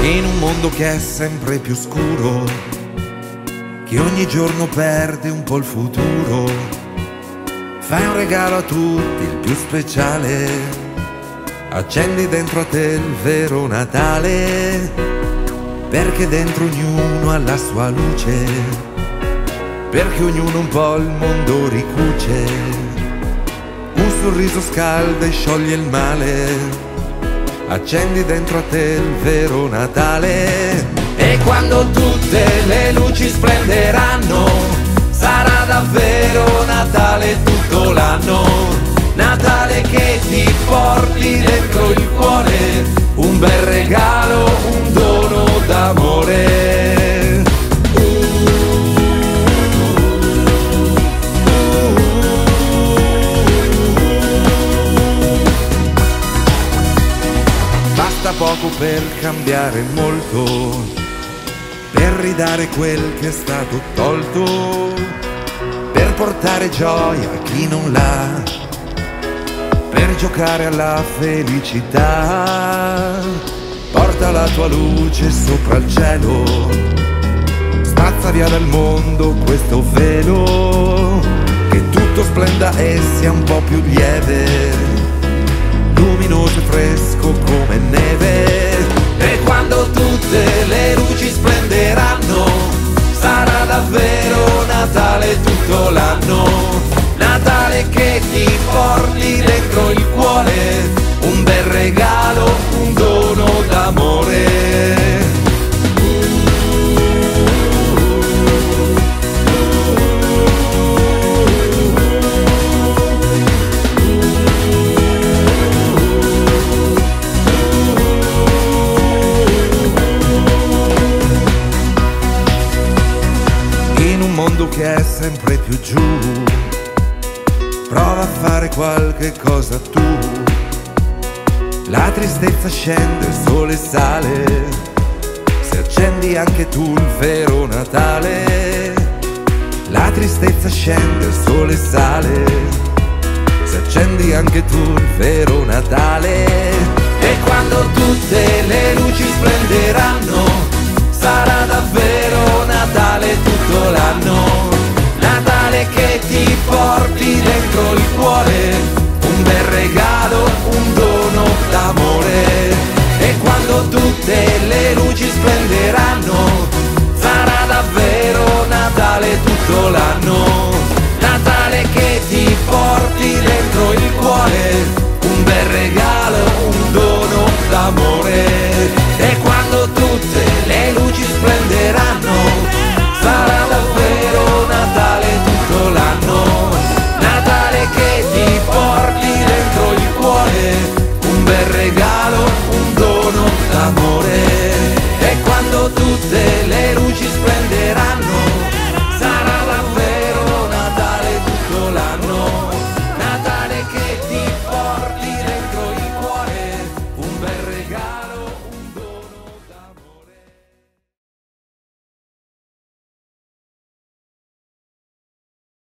In un mondo che è sempre più scuro, che ogni giorno perde un po' il futuro, fai un regalo a tutti, il più speciale, accendi dentro a te il vero Natale, perché dentro ognuno ha la sua luce, perché ognuno un po' il mondo ricuce, un sorriso scalda e scioglie il male, accendi dentro a te il vero Natale. E quando tutte le luci splenderanno, sarà davvero Natale tutto l'anno. Natale che ti porti dentro il cuore un bel regalo, un dono d'amore. Basta poco per cambiare molto, per ridare quel che è stato tolto, per portare gioia a chi non l'ha, per giocare alla felicità. Porta la tua luce sopra il cielo, spazza via dal mondo questo velo, che tutto splenda e sia un po' più lieve, luminoso e fresco come neve. E quando tutte le luci splenderanno, sarà davvero Natale tutto l'anno. Natale che ti porti dentro il cuore un bel regalo, un dono d'amore. Che è sempre più giù, prova a fare qualche cosa tu. La tristezza scende, il sole sale, se accendi anche tu il vero Natale. La tristezza scende, il sole sale, se accendi anche tu il vero Natale. E quando tutte le luci splenderanno, sarà davvero Natale tutto l'anno. Natale che ti porti